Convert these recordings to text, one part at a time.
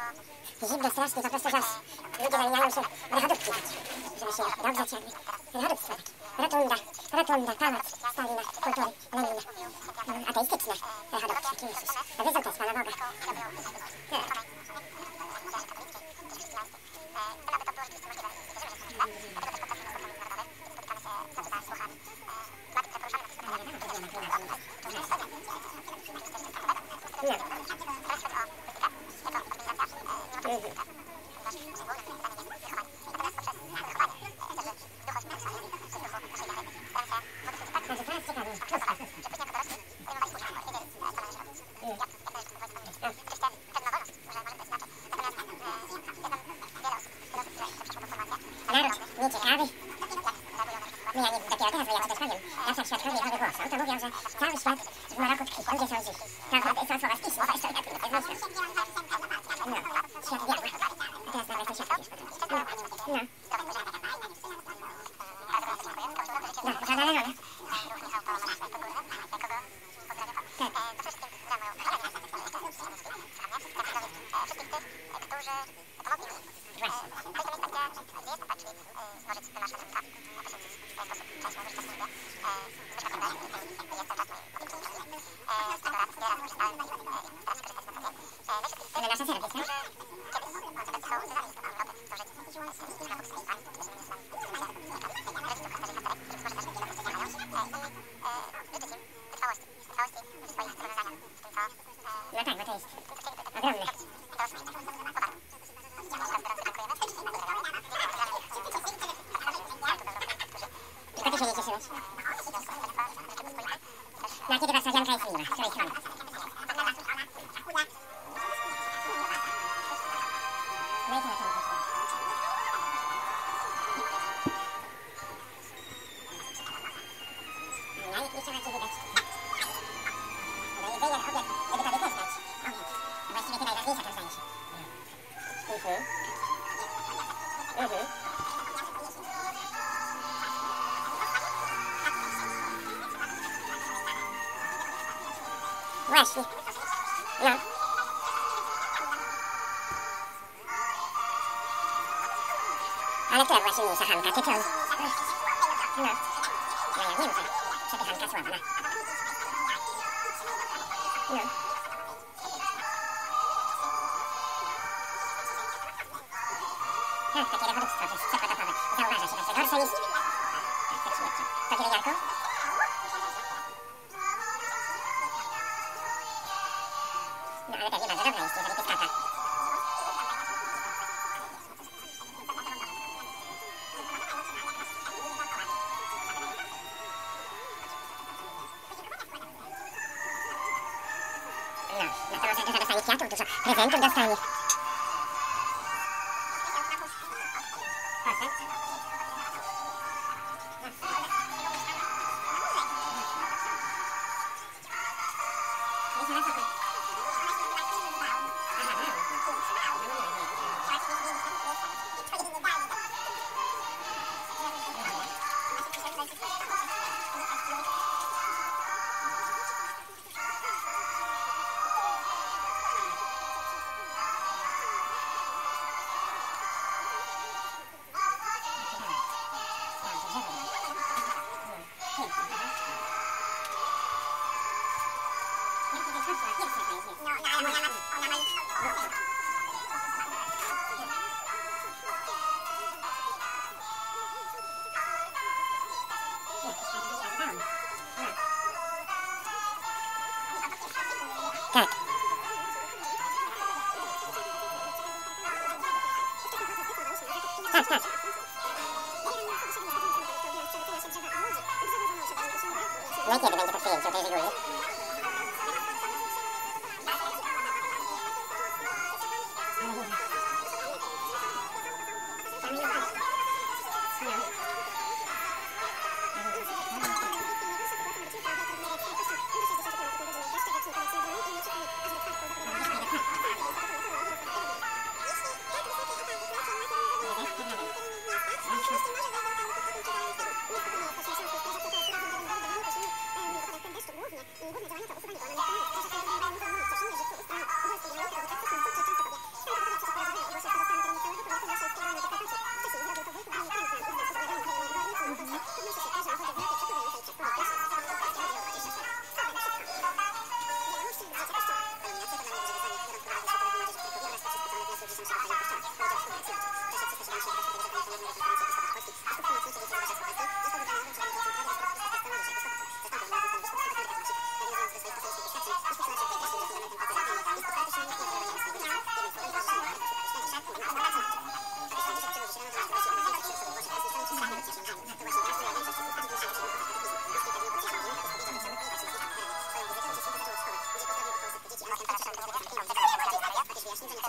Zimno strasznie, po prostu, że aż ludzie zamieniają się w rechodówki, żeby się dobrze ciągli. Rechodówstwo takie. Rotunda, pałac Stalina, kultury, Lenina. Ateistyczne rechodówki, takie myślisz. To wiedzą też Pana Boga. Tak. Nieciekawy. No ja nie, dopiero teraz, bo ja przecież powiem. Zawsze jak świadkowie Jehowy głoszą, to mówią, że cały świat w Maroku tkwi. Ludzie są źli. To słowa z piśma, to jeszcze tak nie wymyślam. No, świat diabła. A teraz nagle ten świat już potem. No. No, zadalenione. Tak. Ale nasza serwis, nie? No tak, bo to jest ogromne. Tylko ty się nie cieszyłeś. No a kiedy wasza ziomka jest miła, z której strony? No i co na to mówisz? No i jeszcze macie widać. No jedzenie, obiad, żeby tobie też dać. Obiad. A właściwie ty najważniejsza tam zdaje się. Właśnie. No. Ale która była silniejsza, Hanka czy John? No. No ja wiem, że ty Hanka słaba. No. Tak, takie rechodówstwo, to jest przepotopowe. Zauważa się, to jest gorsze niż... Tak, tak śmierci. To kiedy Jarku? No ale pewnie bardzo dobra jest, jeżeli ty skaka. No to może dużo dostanie kwiatów, dużo prezentów dostanie. Tak. Tak, tak. No i kiedy będzie po przyjęciu tej Żiguli?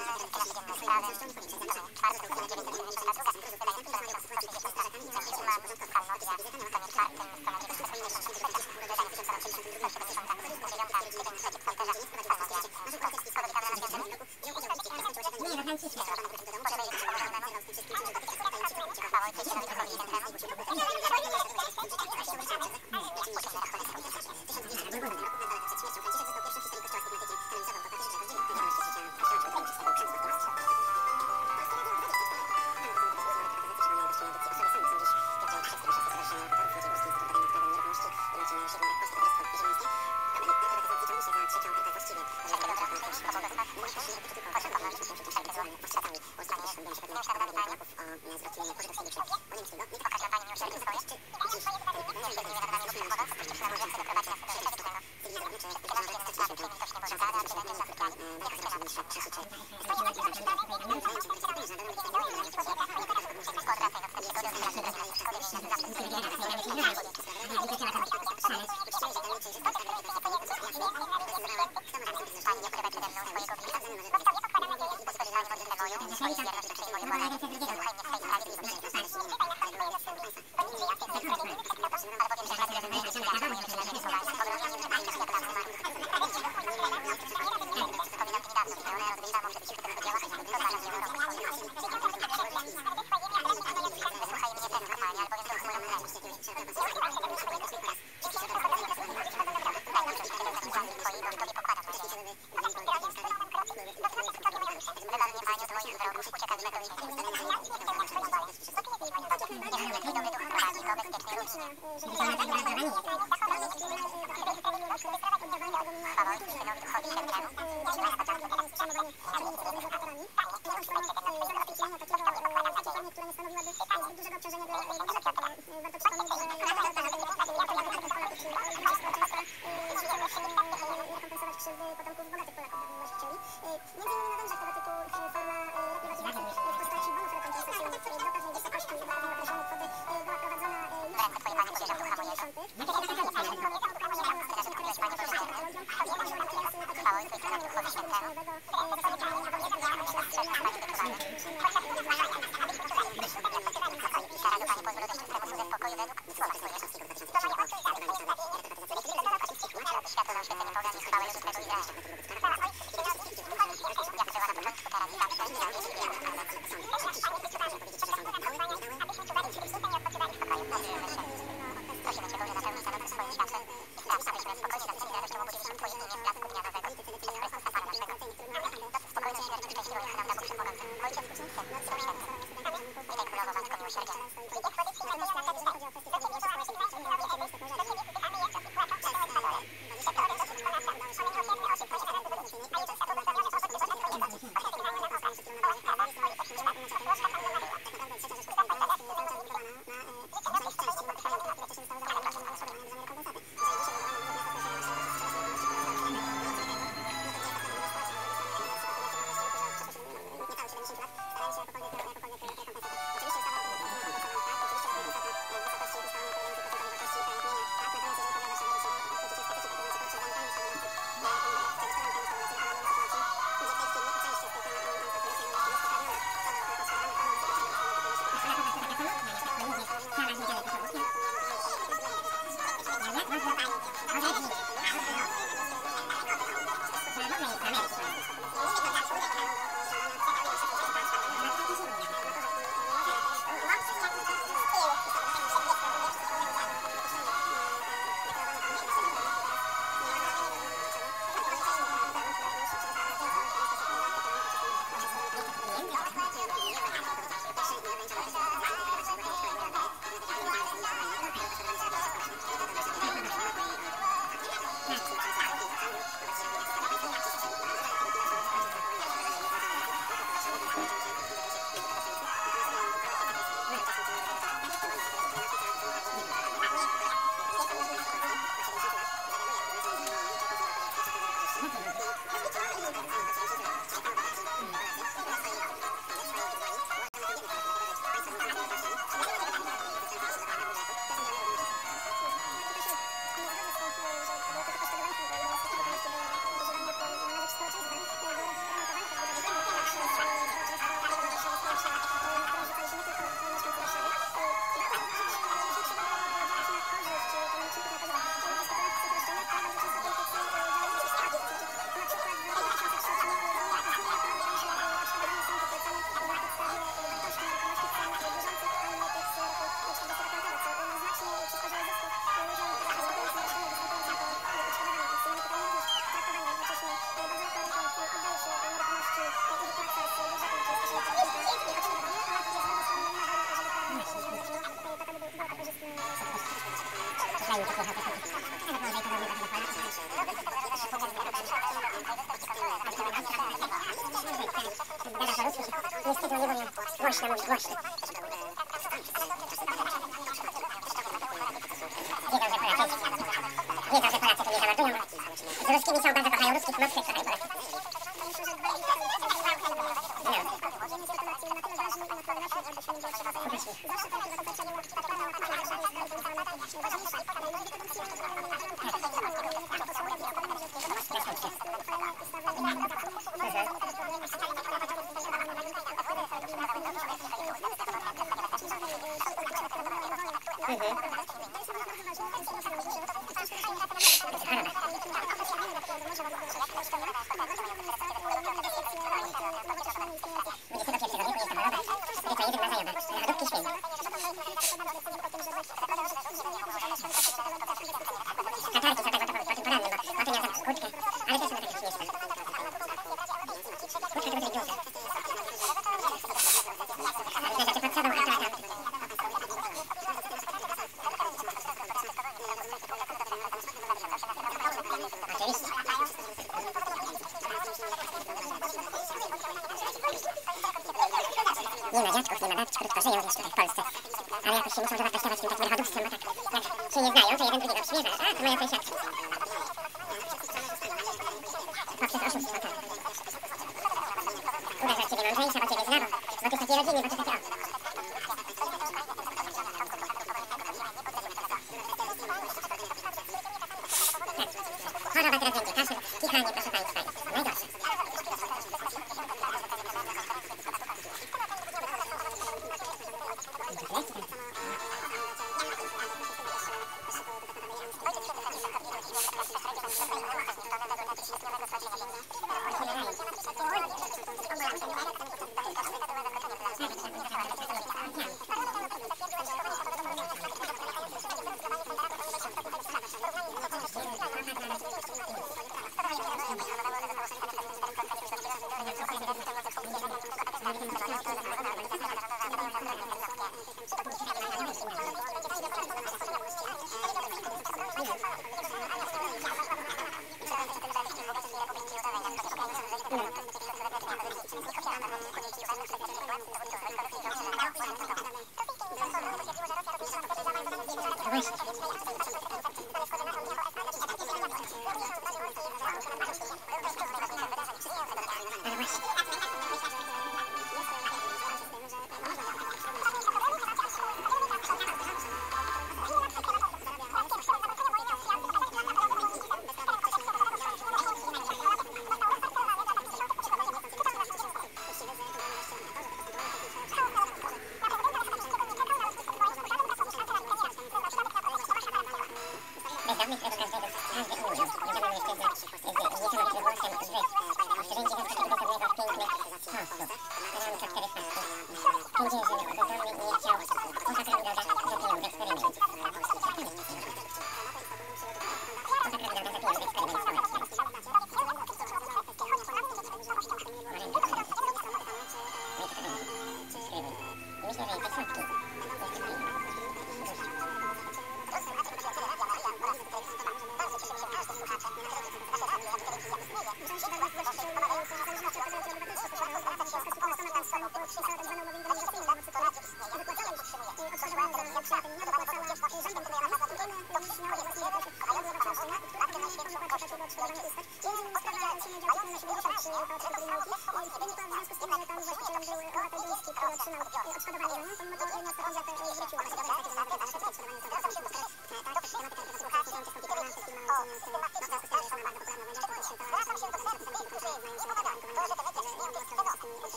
Thank you. gada po ludzku, niestety nie umiem głośno mówić głośno. Wiedzą, że Polacy tu nie zamordują, bo z ruskimi są, bardzo kochają ruskich, Moskwy kochają Polaków. Nie ma dziadków, nie ma babci, krótko żyją wiesz tutaj w Polsce. Ale jakoś się muszą zawartościować tym takim wychodówstwem, bo tak jak się nie znają, to jeden drugiego przymierza. A, to moja sąsiadka. Poprzez oszustwo, tak. Uważaj, ciebie mądrzejsza, bo ciebie zna, bo ty z takiej rodziny, bo ty takie o. Choroba teraz będzie kaszel, kichanie, proszę państwa, jest najgorsze.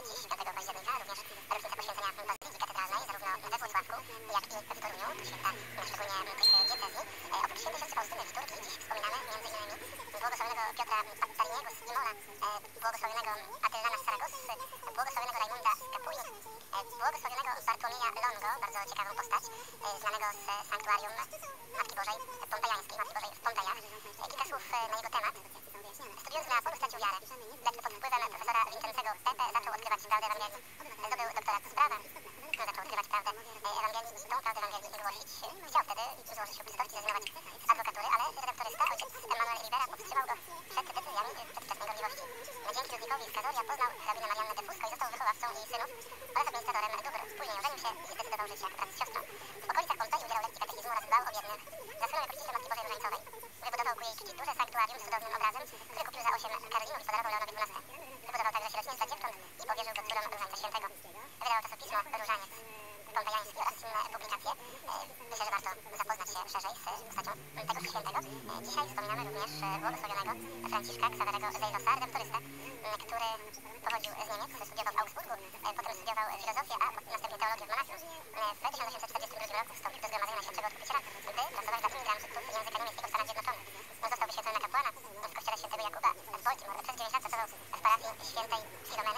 dziś, 5 października, również rocznica poświęcenia Bazyliki Katedralnej, zarówno we Włocławku, jak i w Toruniu, to święta szczególnie tych diecezji. Oprócz świętej siostry Faustyny liturgii dziś wspominamy m.in. błogosławionego Piotra Tariniego z Imola, błogosławionego Atylana z Saragossy, błogosławionego Rajmunda z Capui, błogosławionego Bartłomieja Longo, bardzo ciekawą postać, znanego z sanktuarium Matki Bożej Pompejańskiej, Matki Bożej w Pompejach. Kilka słów na jego temat. Studiując na polu stracił wiarę, lecz pod wpływem profesora Vincenzego Pepe zaczął odkrywać prawdę Ewangelii. Zdobył doktorat z prawa, zaczął odkrywać prawdę Ewangelii i tą prawdę Ewangelii głosić. Chciał wtedy złożyć ślub zrezygnować z adwokatury, ale redaktorysta, ojciec Emanuel Rivera, powstrzymał go przed decyzjami przedwczesnej gorliwości. Dzięki Ludwikowi Skazoria poznał hrabinę Mariannę de Fusco i został wychowawcą jej synów oraz administratorem dóbr. Później ożenił się i zdecydował żyć jak brat z siostrą. W okolicach Pompeji udzielał lekcji katechizmu oraz dbał o biednych. Zasłynął jako czciciel Matki Bożej Różańcowej. Wybudował ku jej czci duże sanktuarium z cudownym obrazem, który kupił za 8 karlinów i podarował Leonowi XII. Wybudował także sierocińca dziewcząt i powierzył go córom Różańca Świętego. Wydał czasopismo Różaniec Pompejański oraz inne publikacje. Myślę, że warto zapoznać się szerzej z postacią tegoż świętego. Dzisiaj wspominamy również błogosławionego Franciszka Ksawerego Zejlosa, redemptorystę, który pochodził z Niemiec, studiował w Augsburgu, potem studiował filozofię, a następnie teologię w Monachium. W 1842 roku wstąpił do Zgromadzenia Świętego Odkupiciela, by pracować dla imigrantów języka niemieckiego w Stanach Zjednoczonych. Został wyświecony na kapłana w kościele świętego Jakuba w Baltimore. Przez 9 lat pracował w parafii świętej Filomeny,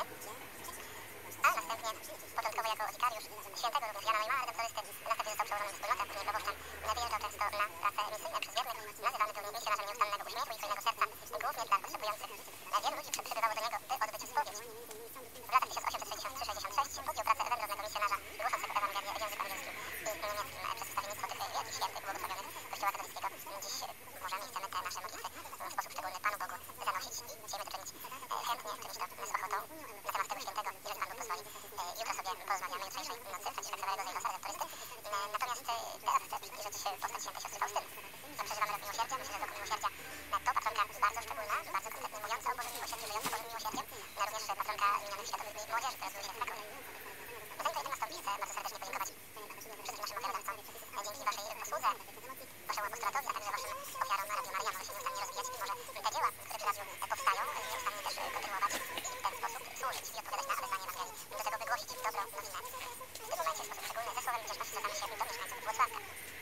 a następnie początkowo jako wikariusz świętego również Jana Neumana, redemptorysty. Następnie został przełożony wspólnotę, później proboszczem. Wyjeżdżał często na pracę misyjne przez wiernych, nazywany był misjonarzem nieustannego uśmiechu i fajnego serca, głównie dla potrzebujących. Wielu ludzi przybywało do niego, by odbyć spowiedź. W latach 1863-66 podjął pracę wędrownego misjonarza, głoszącego Ewangelię w języku angielskim i niemieckim przez wstawiennictwo tych wielkich świętych błogosławionych Kościoła katolickiego. Dziś możemy i chcemy te nasze modlitwy w sposób szczególny Panu Bogu zanosić i chcemy to czynić chętnie, czynić to z ochotą na temat tego świętego, jeżeli Pan Bóg pozwoli. Jutro sobie porozmawiamy jutrzejszej nocy Franciszka Ksawerego Zejlosa, redemptorysty. Natomiast teraz chcę przybliżyć postać świętej siostry Faustyny. Przeżywamy rok miłosierdzia, myślę, że rok miłosierdzia to patronka bardzo szczególna, bardzo konkretnie mówiąca o Bożym miłosierdziu, żyjąca Bożym miłosierdziem, również patronka minionych światowych dni młodzieży, która zbliży się w Krakowie. Zanim pojedziemy nastąpić, chcę bardzo serdecznie podziękować wszystkim naszym ofiarodawcom. Dzięki waszej posłudze, waszemu apostolatowi, a także waszym ofiarom na Radiu Maryja może się nieustannie rozwijać i może te dzieła, które przy radiu powstają, nieustannie też kontynuować i w ten sposób służyć i odpowiadać na wezwanie Ewangelii. Do tego wygłosić dobro nowinę. W tym momencie w sposób szczególny ze słowem wdzięczności zwracamy się do mieszkańców Włocławka.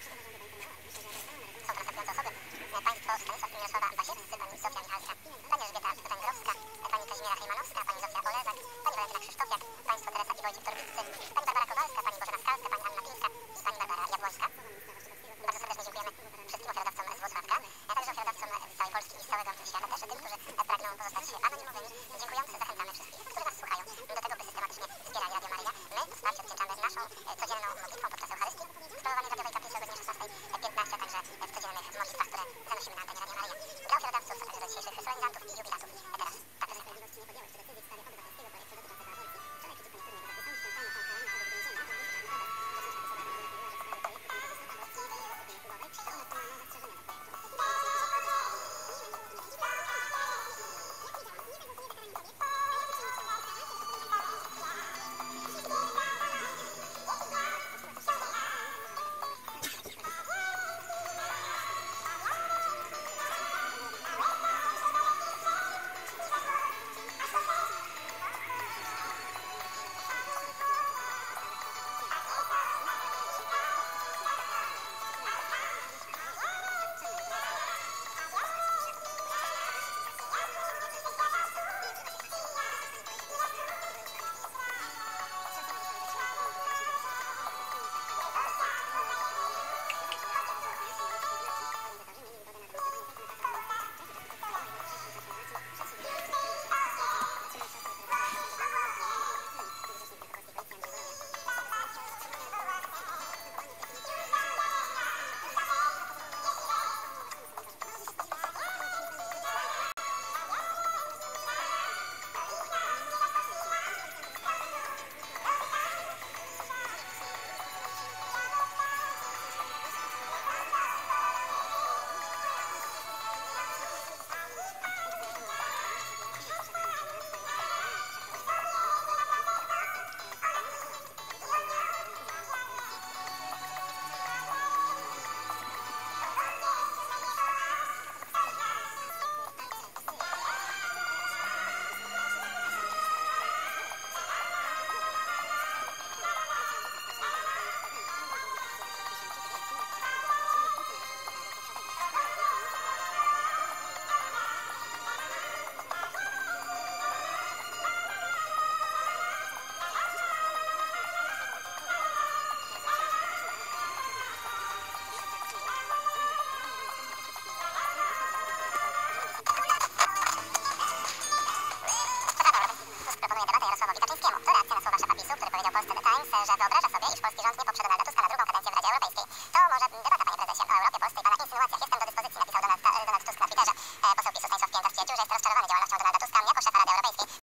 Są to następujące osoby. Państwo Stanisław i Mirosława Basiewscy, pani Zofia Michalska, pani Elżbieta Węgrowska, pani Kazimiera Hejmanowska, pani Zofia Olezak, pani Walentyna Krzysztofiak, państwo Teresa i Wojciech Torbiccy, pani Barbara Kowalska, pani Bożena Skalska, pani Anna Pińska i pani Barbara Jabłońska. Bardzo serdecznie dziękujemy wszystkim ofiarodawcom z Włocławka, a także ofiarodawcom z całej Polski i z całego świata, też tym, którzy pragną pozostać anonimowymi. Dziękujący zachęcamy wszystkich, którzy nas słuchają, do tego, by systematycznie wspierali Radio Maryja. My wsparcie odwdzięczamy naszą codzienną modlitwą,